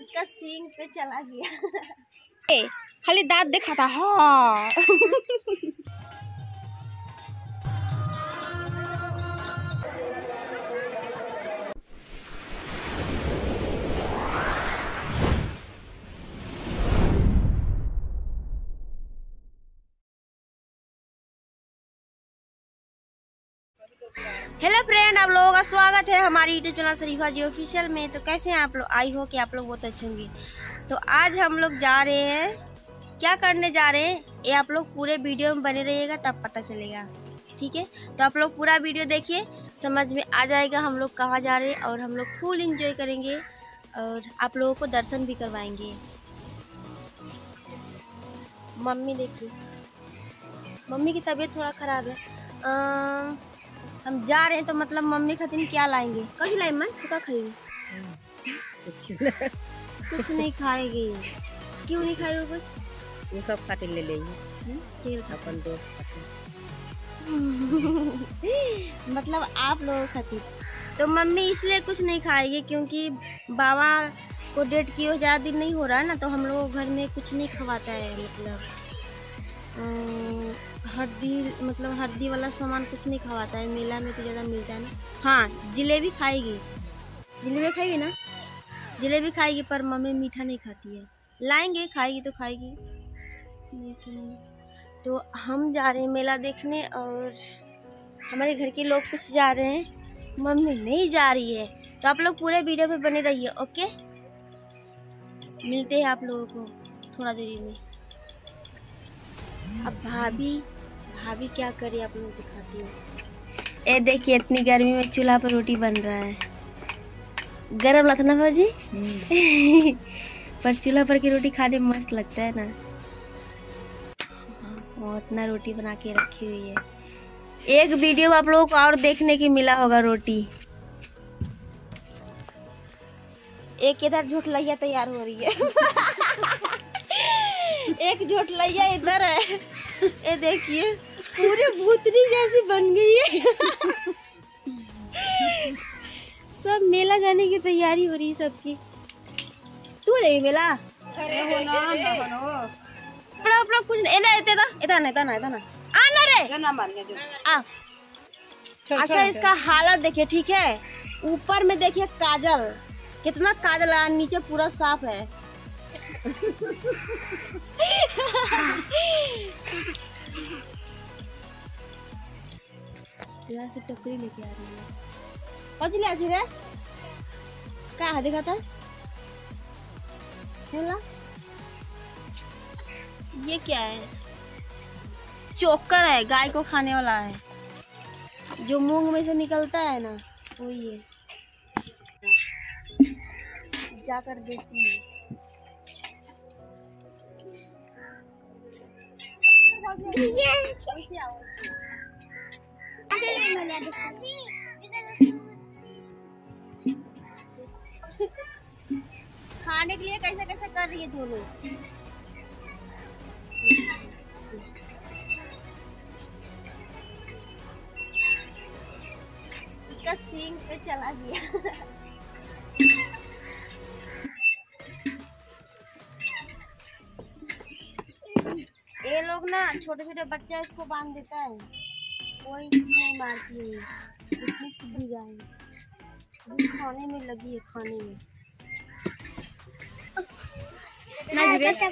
इसका सींग पे चला गया। खाली दांत देखा था। हाँ। हेलो फ्रेंड, आप लोगों का स्वागत है हमारी यूट्यूब चैनल शरीफा जी ऑफिशियल में। तो कैसे हैं आप लोग? आई हो कि आप लोग बहुत अच्छे होंगे। तो आज हम लोग जा रहे हैं, क्या करने जा रहे हैं ये आप लोग पूरे वीडियो में बने रहिएगा तब पता चलेगा, ठीक है? तो आप लोग पूरा वीडियो देखिए, समझ में आ जाएगा हम लोग कहाँ जा रहे हैं। और हम लोग फुल इंजॉय करेंगे और आप लोगों को दर्शन भी करवाएंगे। मम्मी देखिए, मम्मी की तबीयत थोड़ा ख़राब है। हम जा रहे हैं तो मतलब मम्मी खातिर क्या लाएंगे? कभी लाई मन तो क्या खाएगी? कुछ नहीं खाएगी। क्यों नहीं खाएगी कुछ? वो सब खातिर ले लेंगे अपन दोस्त खातिर। मतलब आप लोगों खातिर। तो मम्मी इसलिए कुछ नहीं खाएगी क्योंकि बाबा को डेट किए ज़्यादा दिन नहीं हो रहा है ना, तो हम लोग घर में कुछ नहीं खवाता है। मतलब हल्दी वाला सामान कुछ नहीं खवाता है। मेला में तो ज़्यादा मिलता है ना। हाँ, जलेबी खाएगी। जलेबी खाएगी ना? जलेबी खाएगी, पर मम्मी मीठा नहीं खाती है। लाएंगे, खाएगी तो खाएगी, नहीं तो नहीं। तो हम जा रहे हैं मेला देखने और हमारे घर के लोग कुछ जा रहे हैं, मम्मी नहीं जा रही है। तो आप लोग पूरे वीडियो पे बने रहिए, ओके? मिलते हैं आप लोगों को थोड़ा देरी में। अब भाभी क्या करे आप लोग दिखाती हूँ। ये देखिए, इतनी गर्मी में चूल्हा पर रोटी बन रहा है। गरम लगता ना भाजी? पर चूल्हा पर की रोटी खाने में मस्त लगता है ना। वो इतना रोटी बना के रखी हुई है। एक वीडियो आप लोगों को और देखने की मिला होगा रोटी। एक इधर झोटलैया तैयार हो रही है। एक झोटलैया इधर है, ये देखिए पूरी भूतनी जैसी बन गई है। सब मेला जाने की तैयारी हो रही है सबकी। तू जाएगी मेला? अरे हो ना कुछ नहीं ना, इतना आना रे ना मार के आ। अच्छा, इसका हालत देखिए, ठीक है? ऊपर में देखिए काजल, कितना काजल है, नीचे पूरा साफ है। यहाँ से टोकरी लेके आ रही है। कौन सी ले आती है? क्या है दिखा था? ये क्या है? चोकर है, गाय को खाने वाला है, जो मूंग में से निकलता है ना, वही है। जाकर देखती हूँ। खाने के लिए कैसे कैसे कर रही है दोनों। इसका सींग पे चला गया। ये लोग ना छोटे छोटे बच्चे इसको बांध देता है, कोई नहीं मारती है। इतनी सीधी गाय खाने में लगी है, खाने में ना।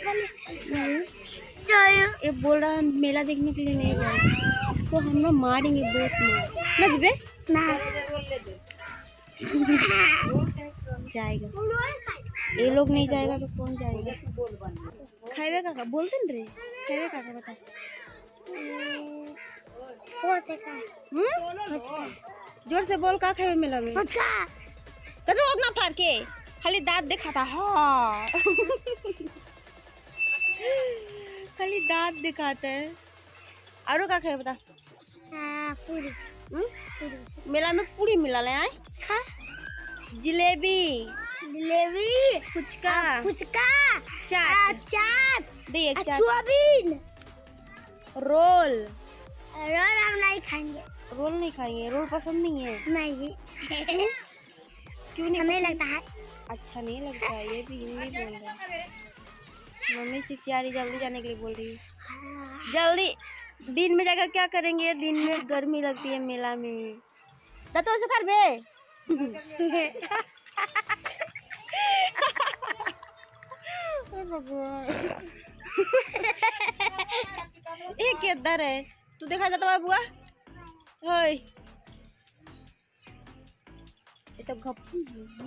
ये बोल रहा है मेला देखने के लिए नहीं जाएगा, इसको हम लोग मारेंगे, बहुत मार ना जबे ना जाएगा। ये लोग नहीं जाएगा तो कौन जाएगा? खाएगा काका बोलते न रे, खाएगा काका बता। जोर से बोल, का खाए मेला में? कदो उतना फाड़ के खाली दांत देखा था। हाँ। खाली दांत दिखाता है। और का खाए बता? पूरी। मेला में पूरी मिला ले आए? जलेबी, फुचका, चाट दे, एक चाट, रोल हम नहीं खाएंगे। रोल नहीं खाएंगे? रोल पसंद नहीं है? नहीं। क्यों नहीं? हमें लगता है अच्छा नहीं लगता है, ये भी हिंदी बोल रहा है। मम्मी चिचिया रही, जल्दी जाने के लिए बोल रही है। जल्दी, दिन में जाकर क्या करेंगे? दिन में गर्मी लगती है मेला में। तो ऐसे कर बे एक किधर है तू? देखा जाता है बुआ? ओए ये तो गप्पू।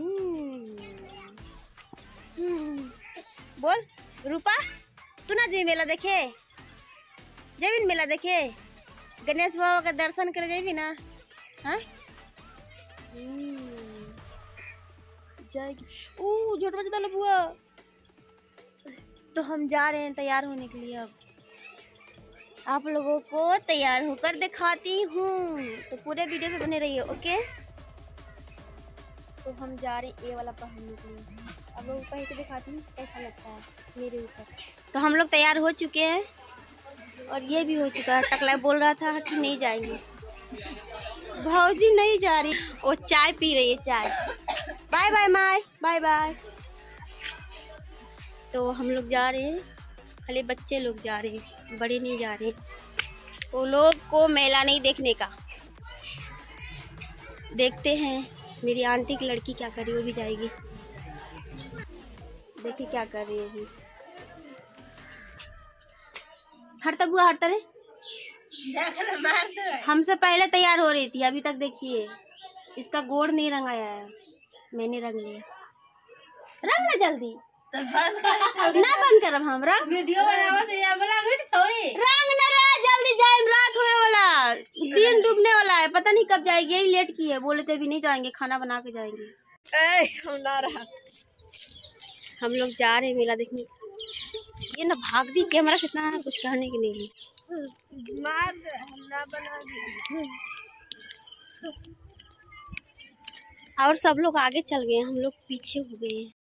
बोल रूपा, तू ना जी मेला देखे? जेबी मेला देखे? गणेश बाबा का दर्शन करे जेबी ना? हाँ जाएगी। झोट बजता लो बुआ। तो हम जा रहे हैं तैयार होने के लिए। अब आप लोगों को तैयार होकर दिखाती हूँ, तो पूरे वीडियो पे बने रहिए। ओके, तो हम जा रहे हैं ये वाला पहनने के लिए। अब लोगों को पहन के दिखाती हूँ कैसा लगता है मेरे ऊपर। तो हम लोग तैयार हो चुके हैं और ये भी हो चुका है। टकला बोल रहा था कि नहीं जाएंगे। भाऊजी नहीं जा रही, वो चाय पी रही है, चाय। Bye bye my, bye bye. तो हम लोग जा रहे हैं, खाली बच्चे लोग जा रहे हैं, बड़े नहीं जा रहे। वो लोग को मेला नहीं देखने का। देखते हैं मेरी आंटी की लड़की क्या कर रही है, वो भी जाएगी। देखिए क्या कर रही है। हटता बुआ, हटता रे। हमसे पहले तैयार हो रही थी, अभी तक देखिए इसका गोड़ नहीं रंगाया है, मैंने रंग लिया। रंग ना जल्दी ना बंद करब हम रंग। वीडियो बनावत रंग ना रहा, जल्दी जाए, रात होने वाला, दिन डूबने वाला है, पता नहीं कब जाएगी। यही लेट की है, बोले थे अभी नहीं जाएंगे, खाना बना के जाएंगे। हम लोग जा रहे हैं मेला देखने। ये ना भाग दी कैमरा से, इतना कुछ कहने की नहीं। और सब लोग आगे चल गए, हम लोग पीछे हो गए हैं।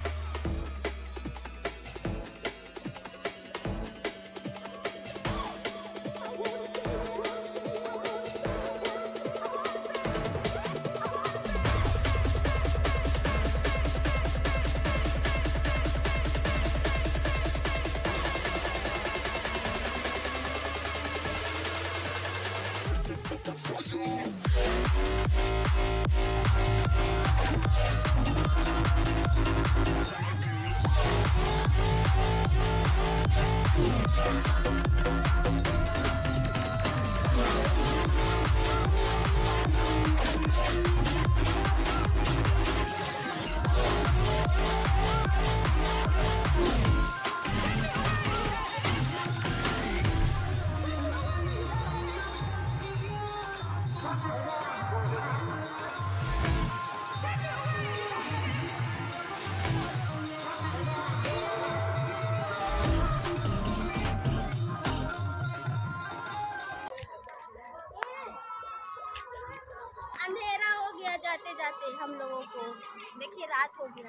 अंधेरा हो गया जाते जाते हम लोगों को। देखिए रात हो गया।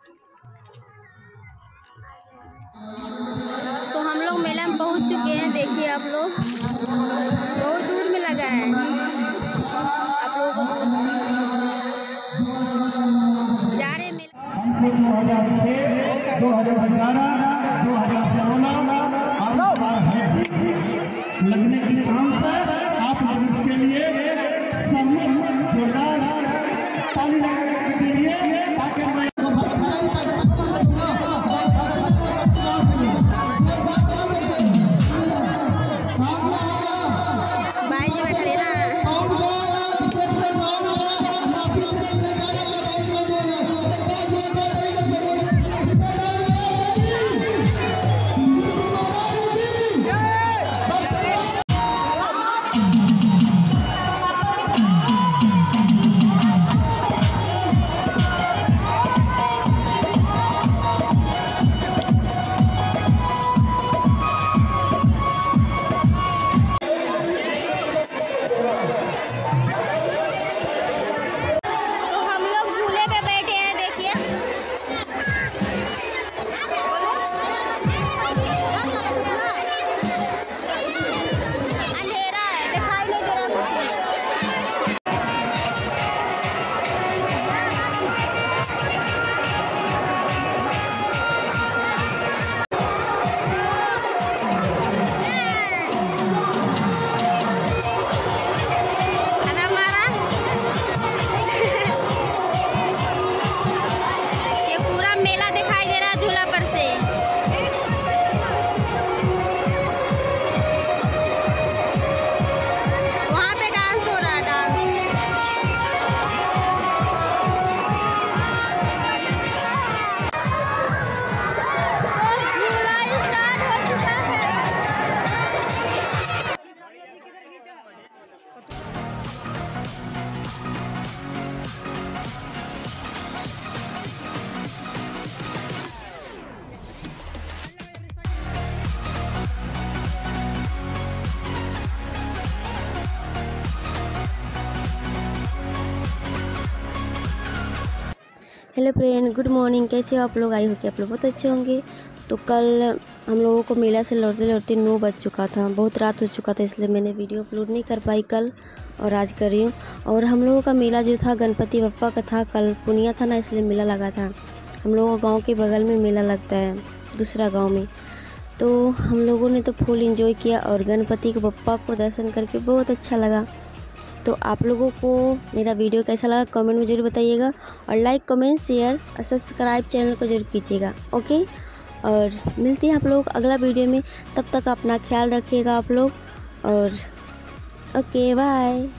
तो हम लोग मेला में पहुंच चुके हैं। देखिए आप लोग, बहुत दूर में लगा है। आप लोगों को जा रहे मेला। 2006, 2011, 2014 लगने की चांस है। आप लोग इसके लिए जोरदार ताली लगाने के लिए ताकि हेलो फ्रेंड, गुड मॉर्निंग। कैसे हो आप लोग? आई हो कि आप लोग बहुत अच्छे होंगे। तो कल हम लोगों को मेला से लौटते लौटते 9 बज चुका था, बहुत रात हो चुका था, इसलिए मैंने वीडियो अपलोड नहीं कर पाई कल, और आज कर रही हूँ। और हम लोगों का मेला जो था गणपति बप्पा का था, कल पुनिया था ना, इसलिए मेला लगा था। हम लोगों के गाँव के बगल में मेला लगता है, दूसरा गाँव में। तो हम लोगों ने तो फुल एंजॉय किया और गणपति के बप्पा को दर्शन करके बहुत अच्छा लगा। तो आप लोगों को मेरा वीडियो कैसा लगा कमेंट में ज़रूर बताइएगा, और लाइक कमेंट शेयर और सब्सक्राइब चैनल को जरूर कीजिएगा। ओके, और मिलते हैं आप लोग अगला वीडियो में। तब तक अपना ख्याल रखिएगा आप लोग, और ओके बाय।